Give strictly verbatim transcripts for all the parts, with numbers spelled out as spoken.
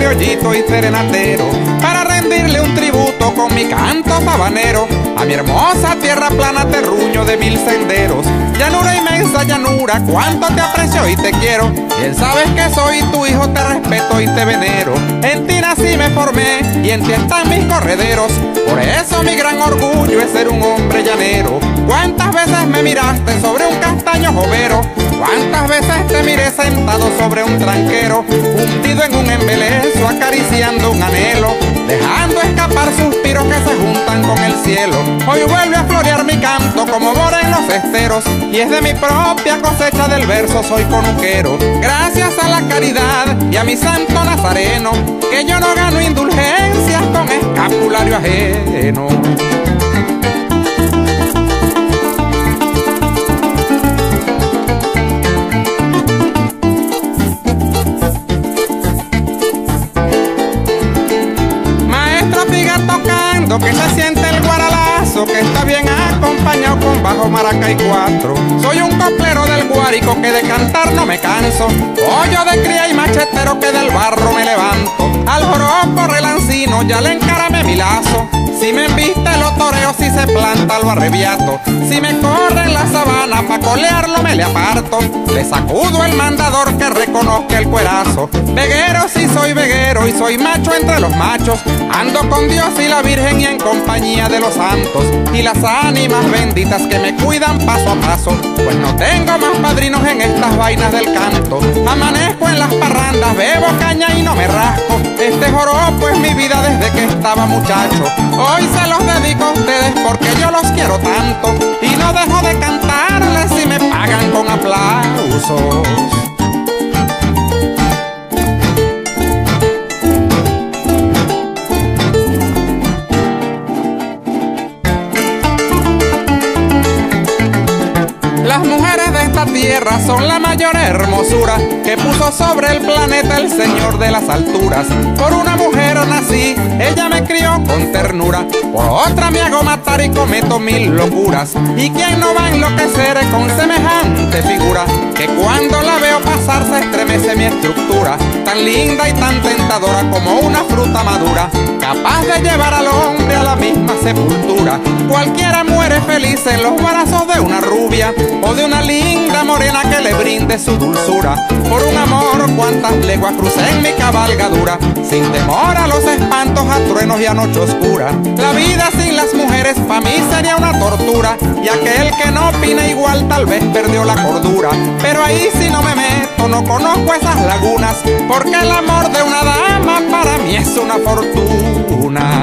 criollito y serenatero, para rendirle un tributo con mi canto sabanero a mi hermosa tierra plana, terruño de mil senderos. Llanura inmensa, llanura, cuánto te aprecio y te quiero. Bien sabes que soy tu hijo, te respeto y te venero. En ti nací, me formé y en ti están mis correderos. Por eso mi gran orgullo es ser un hombre llanero. ¿Cuántas veces me miraste sobre un castaño jovero? ¿Cuántas veces te miré sentado sobre un tranquero, hundido en un embelezo, acariciando un anhelo, dejando escapar suspiros que se juntan con el cielo? Hoy vuelve a florear mi canto como mora en los esteros, y es de mi propia cosecha del verso soy conuquero. Gracias a la caridad y a mi santo nazareno, que yo no gano indulgencias con escapulario ajeno. Que se siente el guaralazo, que está bien acompañado con bajo, maraca y cuatro. Soy un coplero del Guárico que de cantar no me canso, pollo de cría y machetero que del barro me levanto. Al joropo relancino ya le encaramé mi lazo. Si me embiste lo toreo, si se planta lo arrebiato. Si me corre en la sabana pa' colearlo me le aparto. Le sacudo el mandador que reconozca el cuerazo. Veguero si soy veguero y soy macho entre los machos. Ando con Dios y la Virgen y en compañía de los santos y las ánimas benditas que me cuidan paso a paso. Pues no tengo más padrinos en estas vainas del canto. Amanezco en las parrandas, bebo caña y no me rasco. Este joropo es mi vida desde que estaba muchacho. Hoy se los dedico a ustedes porque yo los quiero tanto, y no dejo de cantarles si me pagan con aplausos. Las mujeres de esta tierra son la mayor hermosura que puso sobre el planeta el Señor de las alturas. Por una mujer nací, ella me crió con ternura, por otra me hago matar y cometo mil locuras. ¿Y quién no va a enloquecer con semejante figura? Que cuando la veo pasar se estremece mi estructura, tan linda y tan tentadora como una fruta madura, capaz de llevar al hombre a la misma sepultura. Cualquiera muere feliz en los brazos de una rubia o de una linda morena que le brinde su dulzura. Por un amor cuantas leguas crucé en mi cabalgadura, sin temor a los espantos, a truenos y a noche oscura. La vida sin las mujeres pa' mí sería una tortura, y aquel que no opina igual tal vez perdió la cordura. Pero ahí si no me meto, no conozco esas lagunas, porque el amor de una dama para mí es una fortuna.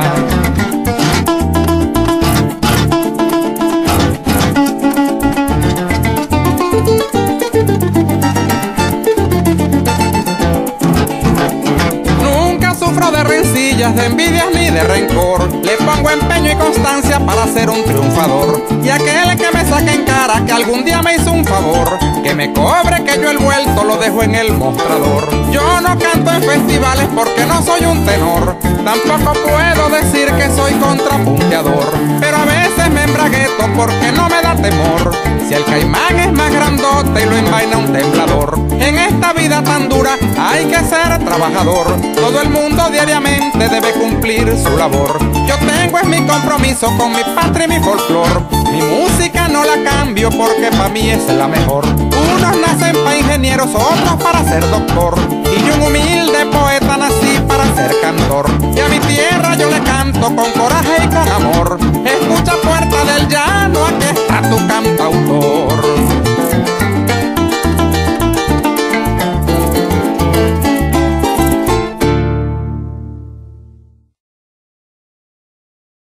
De rencillas, de envidias ni de rencor, le pongo empeño y constancia para ser un triunfador. Y aquel que me saque en cara que algún día me hizo un favor, que me cobre que yo el vuelto lo dejo en el mostrador. Yo no canto en festivales porque no soy un tenor, tampoco puedo decir que soy contrapunteador, pero a veces me embragueto porque no me da temor. Si el caimán es más grandote y lo envaina un temblador, en esta vida tan dura hay que ser trabajador. Todo el mundo diariamente debe cumplir su labor. Yo tengo es mi compromiso con mi patria y mi folclor. Mi música no la cambio porque pa' mí es la mejor. Unos nacen pa' ingenieros, otros para ser doctor, y yo un humilde poeta